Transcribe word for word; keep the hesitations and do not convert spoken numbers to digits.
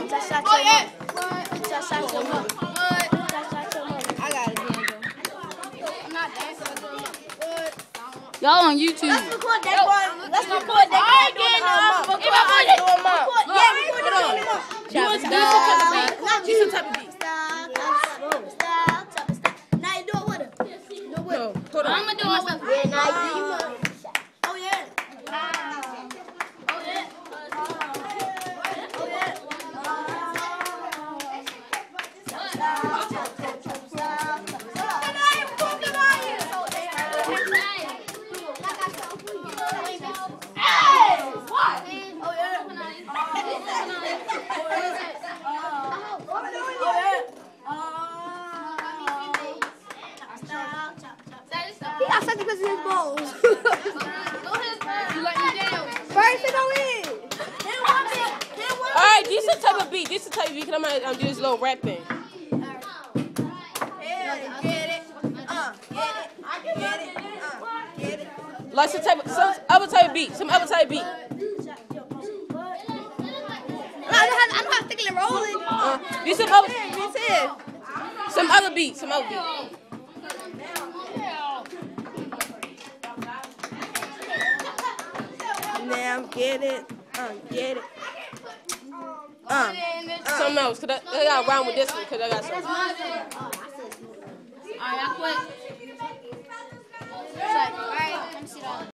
I shot your mother. Bitch, I shot your mother. Bitch, I shot your mother. I got it, D'Angelo. I'm not dancing. Y'all on YouTube. Let's record that boy. Let's record that I boy ain't doing getting the up. um, If I put it- doing mom. Yeah, record that doing mom. Do some type of beat. Do some type of beat. Stop, stop, stop, stop, stop. Now you do it with her. Do it with her. No, hold on. I'm gonna do myself. Yeah, now you do it. Oh, yeah. He got such because of his balls. You let me down. First, it go in. All right, do some type of beat. Do some type of beat. Cause I'm gonna um, do this little rap thing. Like some type of some other type of beat. Some other type of beat. I don't have, I don't have sticking and rolling. Uh, do some other, Me too. some other beat. Some other beat. Now get it. Uh, get it. Uh, Something else. Cause I, I got around with this one. Cause I got some. Alright, I quit. It's like, alright, let me see that.